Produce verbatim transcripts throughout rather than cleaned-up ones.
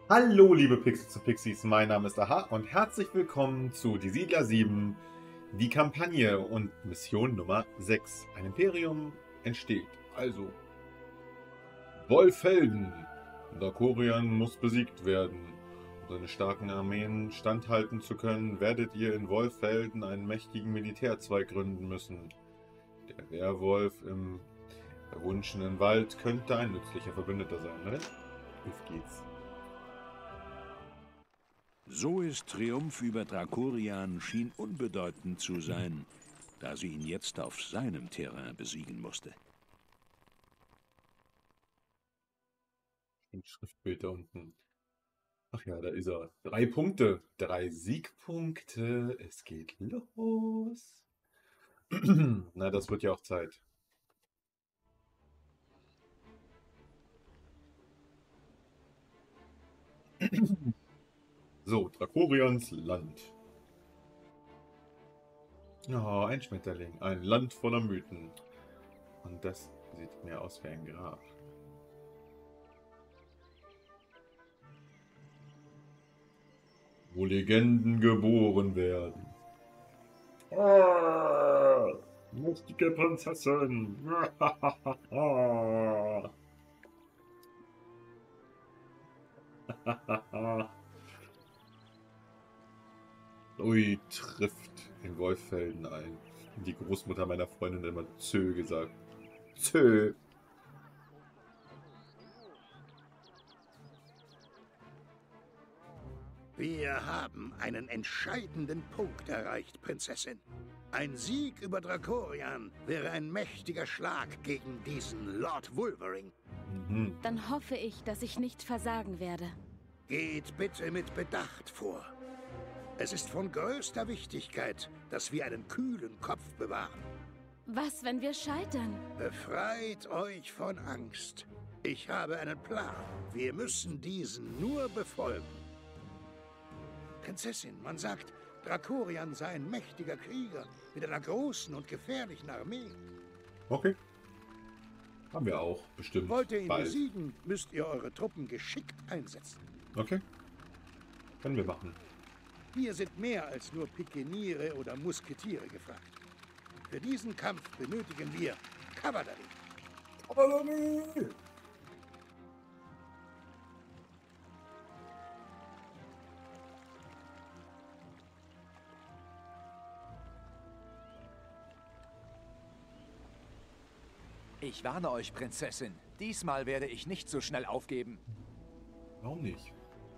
Hallo liebe Pixies und Pixies, mein Name ist Aha und herzlich willkommen zu Die Siedler sieben, die Kampagne und Mission Nummer sechs. Ein Imperium entsteht. Also, Wolfhelden. Dracorian muss besiegt werden. Um seine starken Armeen standhalten zu können, werdet ihr in Wolfhelden einen mächtigen Militärzweig gründen müssen. Der Werwolf im verwunschenen Wald könnte ein nützlicher Verbündeter sein, ne? Auf geht's. Zoes Triumph über Dracorian schien unbedeutend zu sein, da sie ihn jetzt auf seinem Terrain besiegen musste. Ein Schriftbild da unten. Ach ja, da ist er. Drei Punkte. Drei Siegpunkte. Es geht los. Na, das wird ja auch Zeit. So, Dracorians Land. Oh, ein Schmetterling. Ein Land voller Mythen. Und das sieht mehr aus wie ein Grab. Wo Legenden geboren werden. Ah, mächtige Prinzessin. Ui, trifft in Wolffelden ein. Die Großmutter meiner Freundin hat immer Zö gesagt. Zö. Wir haben einen entscheidenden Punkt erreicht, Prinzessin. Ein Sieg über Dracorian wäre ein mächtiger Schlag gegen diesen Lord Wolverine. Mhm. Dann hoffe ich, dass ich nicht versagen werde. Geht bitte mit Bedacht vor. Es ist von größter Wichtigkeit, dass wir einen kühlen Kopf bewahren. Was, wenn wir scheitern? Befreit euch von Angst. Ich habe einen Plan. Wir müssen diesen nur befolgen. Prinzessin, man sagt, Dracorian sei ein mächtiger Krieger mit einer großen und gefährlichen Armee. Okay. Haben wir auch, bestimmt. Wollt ihr ihn bald. besiegen, müsst ihr eure Truppen geschickt einsetzen. Okay. Können wir machen. Hier sind mehr als nur Pikeniere oder Musketiere gefragt. Für diesen Kampf benötigen wir Kavallerie. Kavallerie! Ich warne euch, Prinzessin. Diesmal werde ich nicht so schnell aufgeben. Warum nicht?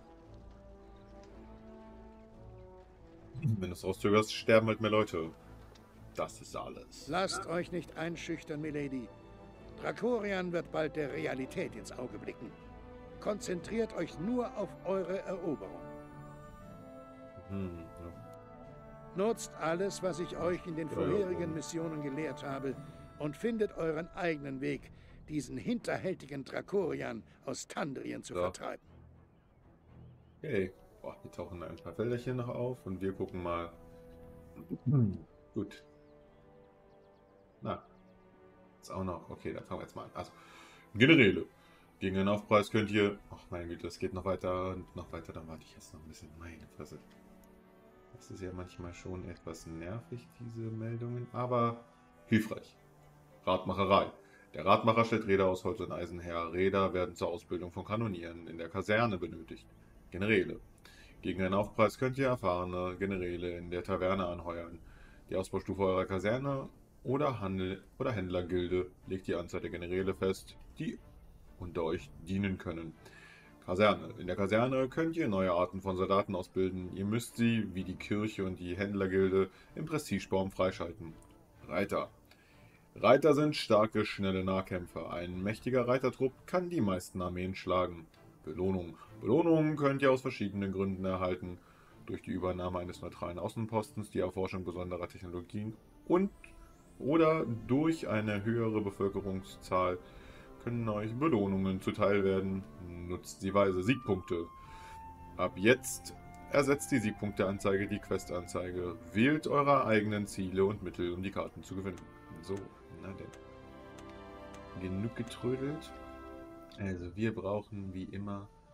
Wenn du es rauszögerst, sterben halt mehr Leute. Das ist alles. Lasst euch nicht einschüchtern, Milady. Dracorian wird bald der Realität ins Auge blicken. Konzentriert euch nur auf eure Eroberung. Hm, ja. Nutzt alles, was ich euch in den vorherigen Missionen gelehrt habe, und findet euren eigenen Weg, diesen hinterhältigen Dracorian aus Tandrien zu Ja. vertreiben. Okay. Boah, hier tauchen ein paar Felderchen noch auf und wir gucken mal. Hm. Gut. Na. Ist auch noch. Okay, dann fangen wir jetzt mal an. Also, Generäle. Gegen einen Aufpreis könnt ihr. Ach mein Güte, das geht noch weiter und noch weiter. Dann warte ich jetzt noch ein bisschen. Meine Fresse. Das ist ja manchmal schon etwas nervig, diese Meldungen, aber hilfreich. Radmacherei. Der Radmacher stellt Räder aus Holz und Eisen her. Räder werden zur Ausbildung von Kanonieren in der Kaserne benötigt. Generäle. Gegen einen Aufpreis könnt ihr erfahrene Generäle in der Taverne anheuern. Die Ausbaustufe eurer Kaserne oder, Handel oder Händlergilde legt die Anzahl der Generäle fest, die unter euch dienen können. Kaserne. In der Kaserne könnt ihr neue Arten von Soldaten ausbilden. Ihr müsst sie, wie die Kirche und die Händlergilde, im Prestigebaum freischalten. Reiter. Reiter sind starke, schnelle Nahkämpfer. Ein mächtiger Reitertrupp kann die meisten Armeen schlagen. Belohnung. Belohnungen könnt ihr aus verschiedenen Gründen erhalten. Durch die Übernahme eines neutralen Außenpostens, die Erforschung besonderer Technologien und oder durch eine höhere Bevölkerungszahl können euch Belohnungen zuteil werden. Nutzt sie weise. Siegpunkte. Ab jetzt ersetzt die Siegpunkteanzeige die Questanzeige. Wählt eure eigenen Ziele und Mittel, um die Karten zu gewinnen. So, na denn. Genug getrödelt. Also wir brauchen wie immer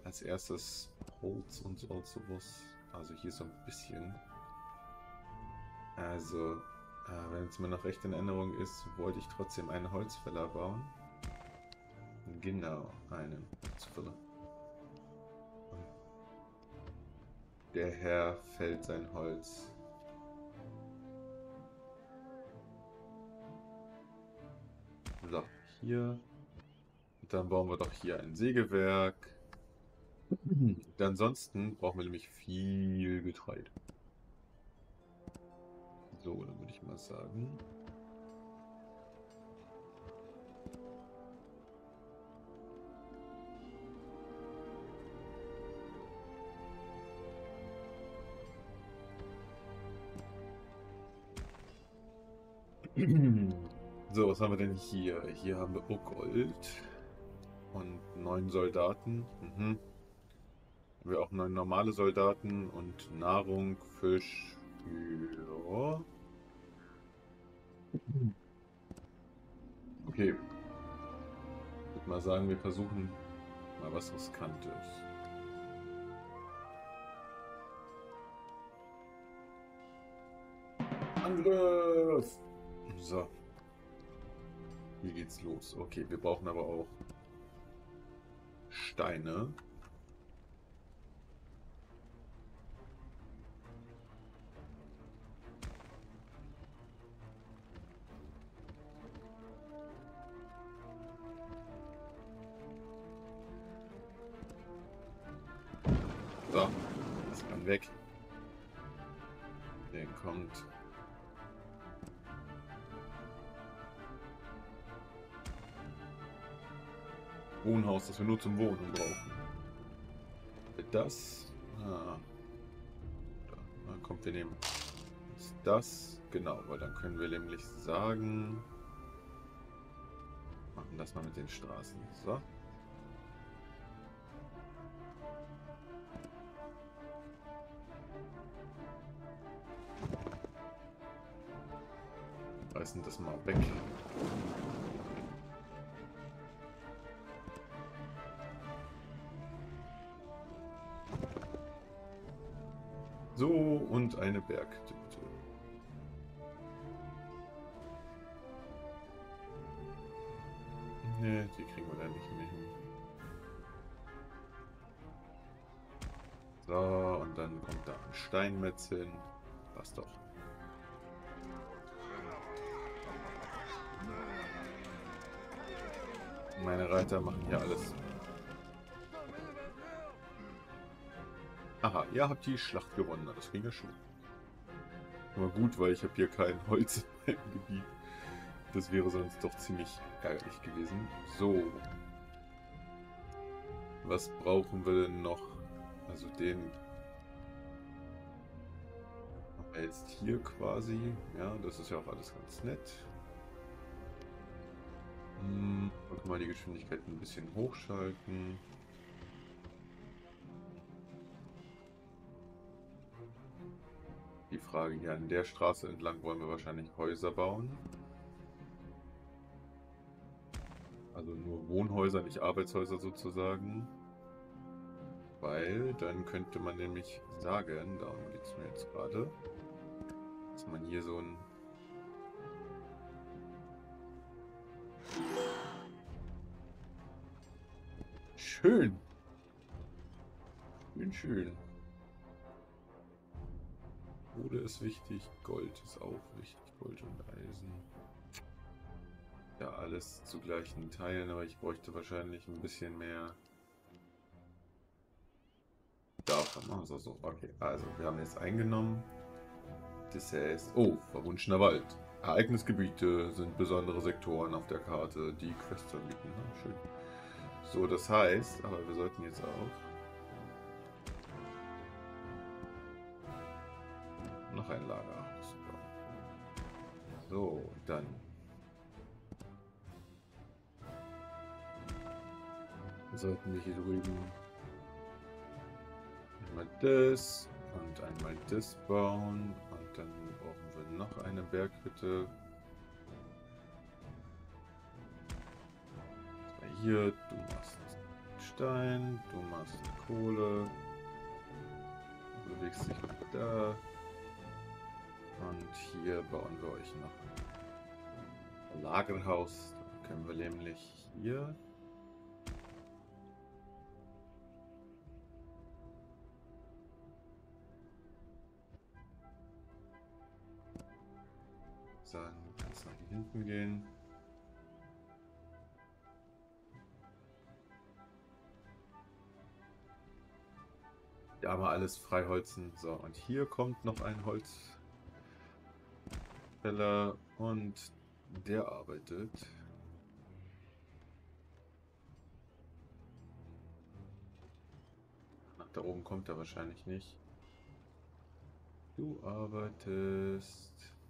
als erstes Holz und so und sowas. Also hier so ein bisschen. Also, äh, wenn es mir noch recht in Erinnerung ist, wollte ich trotzdem einen Holzfäller bauen. Genau, einen Holzfäller. Der Herr fällt sein Holz. So, hier. Und dann bauen wir doch hier ein Sägewerk. Und ansonsten brauchen wir nämlich viel Getreide. So, dann würde ich mal sagen. So, was haben wir denn hier? Hier haben wir Gold und neun Soldaten. Mhm. Haben wir auch neun normale Soldaten und Nahrung, Fisch. Ja. Okay. Ich würde mal sagen, wir versuchen mal was Riskantes. Angriff! So. Hier geht's los. Okay, wir brauchen aber auch Steine. So, das kann weg. Der kommt. Wohnhaus, das wir nur zum Wohnen brauchen. Das. Ah. Da, na, kommt, wir nehmen das. Genau, weil dann können wir nämlich sagen. Machen das mal mit den Straßen. So. Reißen das mal weg. So, und eine Berghütte. Ne, die kriegen wir da nicht mehr hin. So, und dann kommt da ein Steinmetz hin. Passt doch. Meine Reiter machen hier alles. Aha, ihr habt die Schlacht gewonnen. Das ging ja schon. Aber gut, weil ich habe hier kein Holz in meinem Gebiet. Das wäre sonst doch ziemlich ärgerlich gewesen. So. Was brauchen wir denn noch? Also den... Machen wir jetzt hier quasi. Ja, das ist ja auch alles ganz nett. Hm, und mal die Geschwindigkeit ein bisschen hochschalten. Die Frage hier, an der Straße entlang wollen wir wahrscheinlich Häuser bauen. Also nur Wohnhäuser, nicht Arbeitshäuser sozusagen. Weil dann könnte man nämlich sagen, darum geht es mir jetzt gerade, dass man hier so ein... Schön! Schön, schön. Kohle ist wichtig, Gold ist auch wichtig, Gold und Eisen. Ja, alles zu gleichen Teilen, aber ich bräuchte wahrscheinlich ein bisschen mehr. Davon machen wir es so. Okay, also wir haben jetzt eingenommen. Das heißt, oh, verwunschener Wald. Ereignisgebiete sind besondere Sektoren auf der Karte, die Quests anbieten. Na, schön. So, das heißt, aber wir sollten jetzt auch noch ein Lager. Super. So, dann sollten wir hier drüben einmal das und einmal das bauen. Und dann brauchen wir noch eine Berghütte. Hier, du machst Stein, du machst Kohle, du bewegst dich nach da. Und hier bauen wir euch noch ein Lagerhaus. Da können wir nämlich hier sagen, du kannst nach hier hinten gehen. Ja, aber alles freiholzen. So, und hier kommt noch ein Holzfäller und der arbeitet. Nach da oben kommt er wahrscheinlich nicht. Du arbeitest.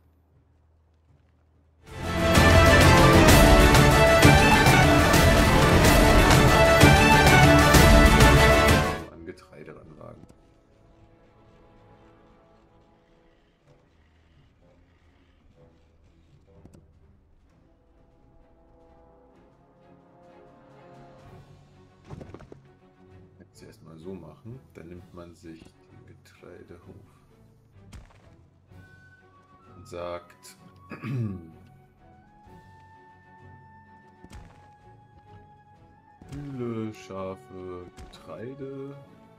An Getreide ranwagen. Jetzt erstmal so machen, dann nimmt man sich den Getreidehof und sagt Kühle, Schafe, Getreide.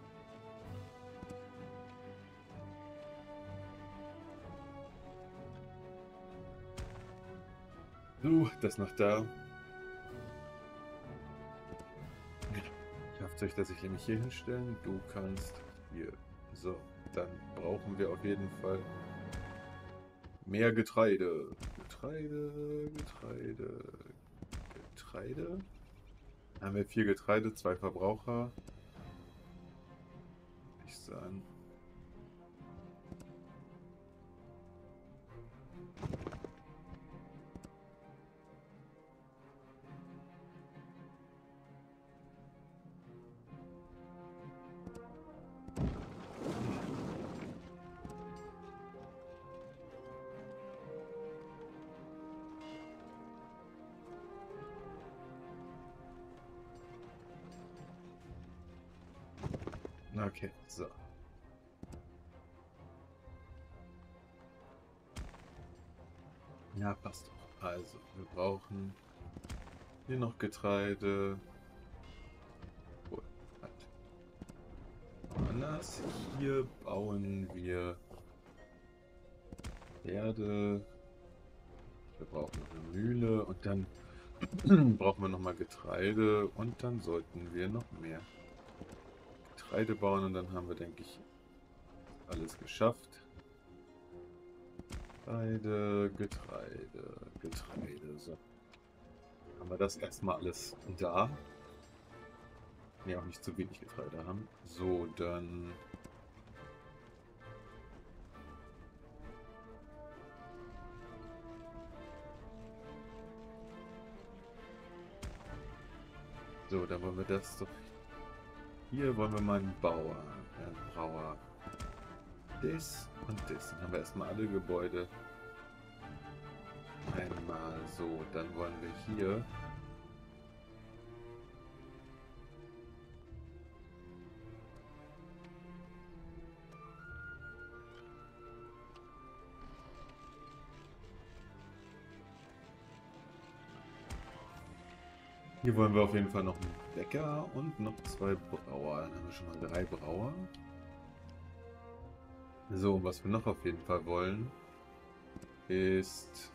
So, das noch da. Schafft euch, dass ich nämlich hier hinstellen. Du kannst hier. So, dann brauchen wir auf jeden Fall mehr Getreide. Getreide, Getreide, Getreide. Dann haben wir vier Getreide, zwei Verbraucher. Ich sagen. Okay, so. Ja, passt doch. Also, wir brauchen hier noch Getreide. Oh, halt. Anders. Hier bauen wir Erde. Wir brauchen noch eine Mühle und dann brauchen wir noch mal Getreide und dann sollten wir noch mehr Getreide bauen und dann haben wir, denke ich, alles geschafft. Getreide, Getreide, Getreide. So. Haben wir das erstmal alles da. Ja, auch nicht zu wenig Getreide haben. So, dann. So, dann wollen wir das doch. Hier wollen wir mal einen Bauer, einen Brauer. Das und das. Dann haben wir erstmal alle Gebäude. Einmal so. Dann wollen wir hier. Hier wollen wir auf jeden Fall noch einen Bäcker und noch zwei Brauer. Dann haben wir schon mal drei Brauer. So, was wir noch auf jeden Fall wollen, ist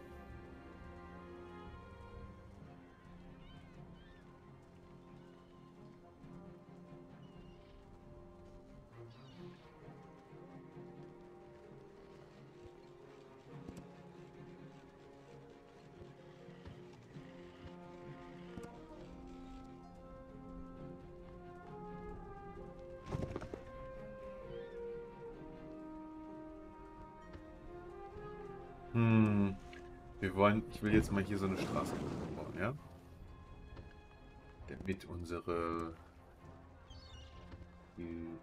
Hm, wir wollen, ich will jetzt mal hier so eine Straße bauen, ja? Damit unsere hm,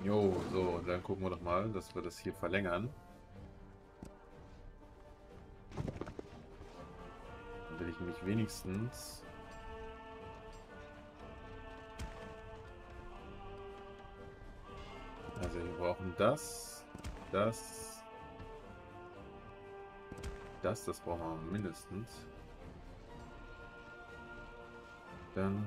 Jo, so, und dann gucken wir doch mal, dass wir das hier verlängern. Dann will ich mich wenigstens... Also wir brauchen das, das, das, das brauchen wir mindestens. Dann...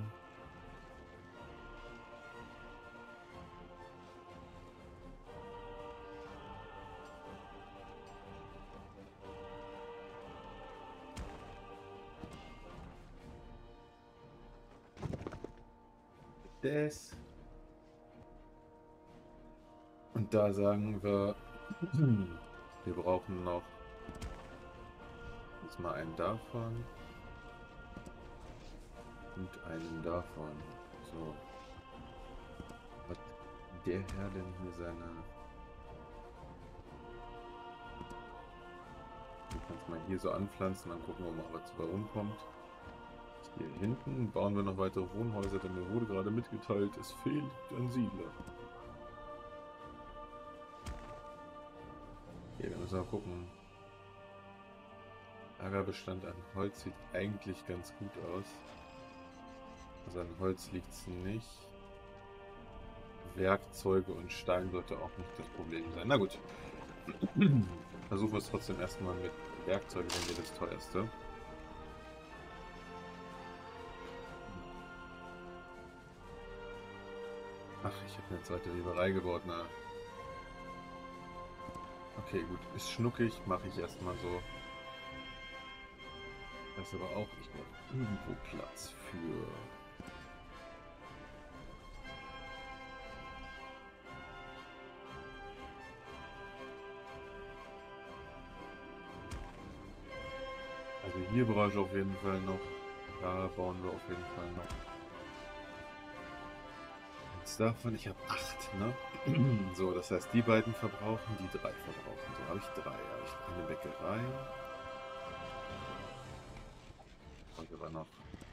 Das. Und da sagen wir, wir brauchen noch jetzt mal einen davon und einen davon. So. Was der Herr denn hier seine... Du kannst mal hier so anpflanzen, dann gucken wir mal, was dabei rumkommt. Hier hinten bauen wir noch weitere Wohnhäuser, denn mir wurde gerade mitgeteilt, es fehlt ein Siedler. Hier, wir müssen mal gucken. Lagerbestand an Holz sieht eigentlich ganz gut aus. Also an Holz liegt es nicht. Werkzeuge und Stein sollte auch nicht das Problem sein. Na gut. Versuchen wir es trotzdem erstmal mit Werkzeugen, wenn wir das teuerste. Ach, ich habe eine zweite Weberei gebaut, na. Okay, gut. Ist schnuckig, mache ich erstmal so. Das ist aber auch nicht mehr irgendwo Platz für... Also hier brauche ich auf jeden Fall noch. Da bauen wir auf jeden Fall noch. Jetzt davon, ich habe acht, ne? So, das heißt, die beiden verbrauchen, die drei verbrauchen. So habe ich drei. Habe ich eine Bäckerei. Und aber noch.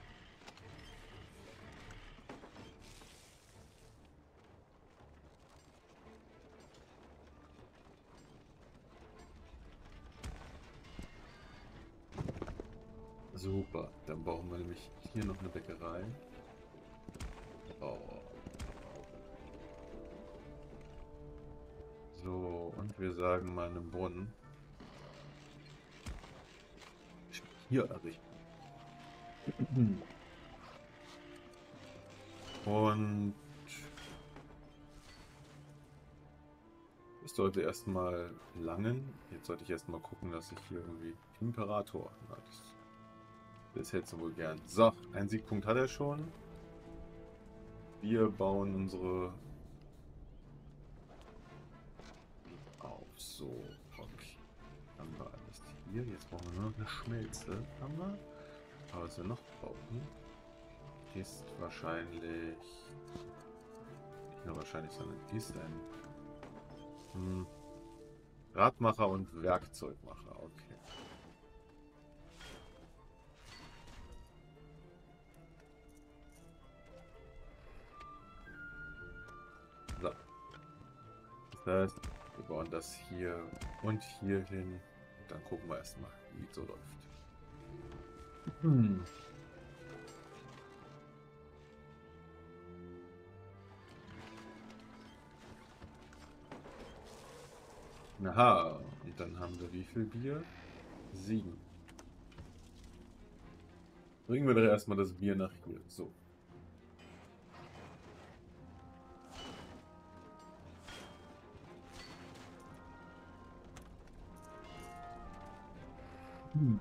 Super, dann brauchen wir nämlich hier noch eine Bäckerei. Oh. So, und wir sagen mal einen Brunnen. Hier errichten. Und es sollte erstmal langen. Jetzt sollte ich erstmal gucken, dass ich hier irgendwie Imperator. Na, das, das hättest du wohl gern. So, einen Siegpunkt hat er schon. Wir bauen unsere auf. So, okay. Haben wir alles hier. Jetzt brauchen wir nur noch eine Schmelze. Haben wir. Aber was wir noch brauchen, ist wahrscheinlich nicht nur wahrscheinlich, sondern ist ein hm, Radmacher und Werkzeugmacher. Okay. So. Das heißt, wir bauen das hier und hier hin. Und dann gucken wir erstmal, wie es so läuft. Hm. Aha, und dann haben wir wie viel Bier? Sieben. Bringen wir doch erstmal das Bier nach hier. So. Hm.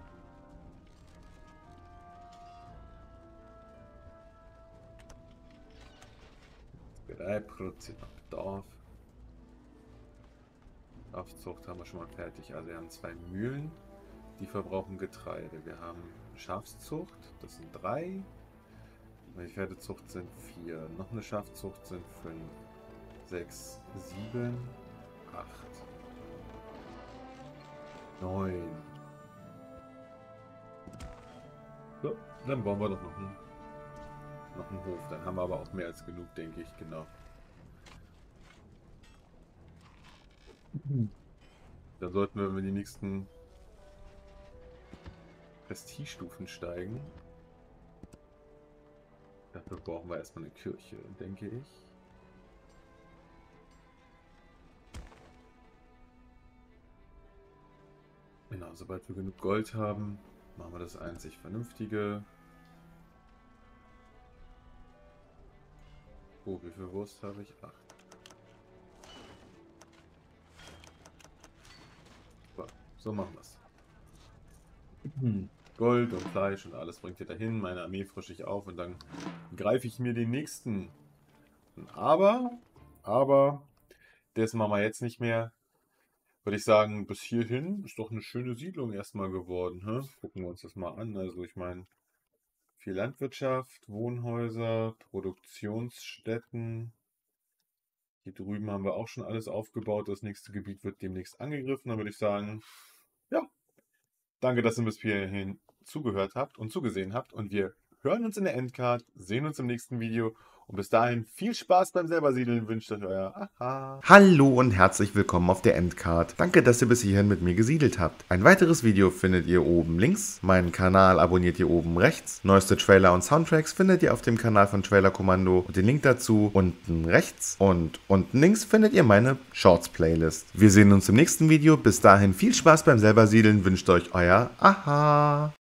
drei Prozent Dorf. Schafzucht haben wir schon mal fertig. Also wir haben zwei Mühlen, die verbrauchen Getreide. Wir haben Schafszucht, das sind drei. Die Pferdezucht sind vier. Noch eine Schafzucht sind fünf. Sechs, sieben, acht, neun. So, dann bauen wir doch noch einen, noch einen Hof. Dann haben wir aber auch mehr als genug, denke ich, genau. Da sollten wir in die nächsten Prestigestufen steigen. Dafür brauchen wir erstmal eine Kirche, denke ich. Genau, sobald wir genug Gold haben, machen wir das einzig Vernünftige. Oh, wie viel Wurst habe ich? Acht. So, so machen wir es. Gold und Fleisch und alles bringt ihr dahin. Meine Armee frische ich auf und dann greife ich mir den nächsten. Aber, aber, das machen wir jetzt nicht mehr. Würde ich sagen, bis hierhin ist doch eine schöne Siedlung erstmal geworden. Hä? Gucken wir uns das mal an. Also ich meine, viel Landwirtschaft, Wohnhäuser, Produktionsstätten. Hier drüben haben wir auch schon alles aufgebaut. Das nächste Gebiet wird demnächst angegriffen. Dann würde ich sagen, ja, danke, dass ihr bis hierhin zugehört habt und zugesehen habt. Und wir hören uns in der Endcard, sehen uns im nächsten Video. Und bis dahin viel Spaß beim selber Siedeln wünscht euch euer Aha. Hallo und herzlich willkommen auf der Endcard. Danke, dass ihr bis hierhin mit mir gesiedelt habt. Ein weiteres Video findet ihr oben links. Meinen Kanal abonniert ihr oben rechts. Neueste Trailer und Soundtracks findet ihr auf dem Kanal von Trailer Kommando. Und den Link dazu unten rechts. Und unten links findet ihr meine Shorts Playlist. Wir sehen uns im nächsten Video. Bis dahin viel Spaß beim selber Siedeln wünscht euch euer Aha.